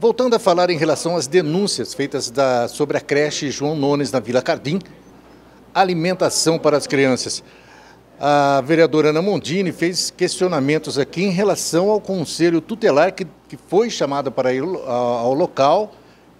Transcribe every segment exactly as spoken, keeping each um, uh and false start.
Voltando a falar em relação às denúncias feitas da, sobre a creche João Nones na Vila Cardim, alimentação para as crianças. A vereadora Ana Mondini fez questionamentos aqui em relação ao conselho tutelar que, que foi chamado para ir ao, ao local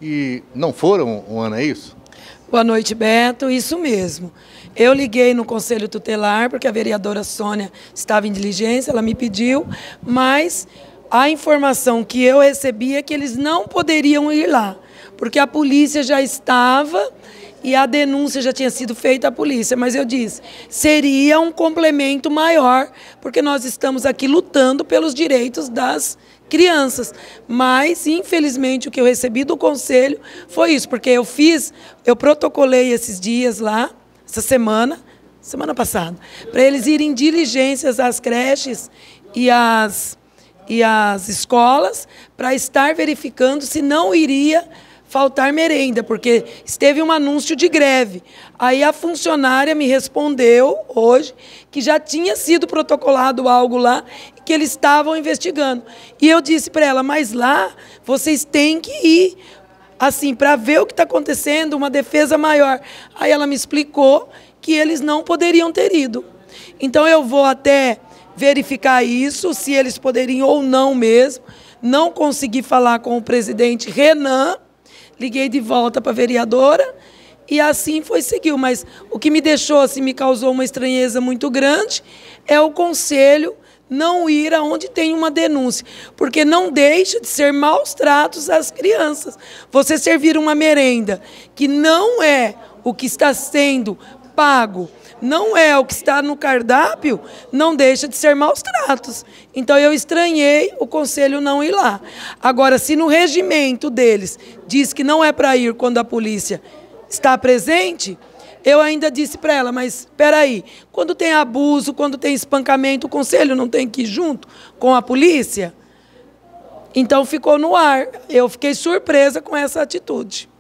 e não foram, Ana, é isso? Boa noite, Beto. Isso mesmo. Eu liguei no Conselho Tutelar porque a vereadora Sônia estava em diligência, ela me pediu, mas a informação que eu recebi é que eles não poderiam ir lá, porque a polícia já estava e a denúncia já tinha sido feita à polícia. Mas eu disse, seria um complemento maior, porque nós estamos aqui lutando pelos direitos das crianças. Mas, infelizmente, o que eu recebi do Conselho foi isso, porque eu fiz, eu protocolei esses dias lá, essa semana, semana passada, para eles irem diligências às creches e às, e às escolas, para estar verificando se não iria faltar merenda, porque esteve um anúncio de greve. Aí a funcionária me respondeu hoje que já tinha sido protocolado algo lá e que eles estavam investigando. E eu disse para ela, mas lá vocês têm que ir, assim, para ver o que está acontecendo, uma defesa maior. Aí ela me explicou que eles não poderiam ter ido. Então eu vou até verificar isso, se eles poderiam ou não mesmo. Não consegui falar com o presidente Renan, liguei de volta para a vereadora e assim foi, seguiu. Mas o que me deixou, assim, me causou uma estranheza muito grande é o conselho não ir aonde tem uma denúncia, porque não deixa de ser maus tratos às crianças. Você servir uma merenda que não é o que está sendo pago, não é o que está no cardápio, não deixa de ser maus tratos. Então eu estranhei o conselho não ir lá. Agora, se no regimento deles diz que não é para ir quando a polícia está presente, eu ainda disse para ela, mas espera aí, quando tem abuso, quando tem espancamento, o conselho não tem que ir junto com a polícia? Então ficou no ar. Eu fiquei surpresa com essa atitude.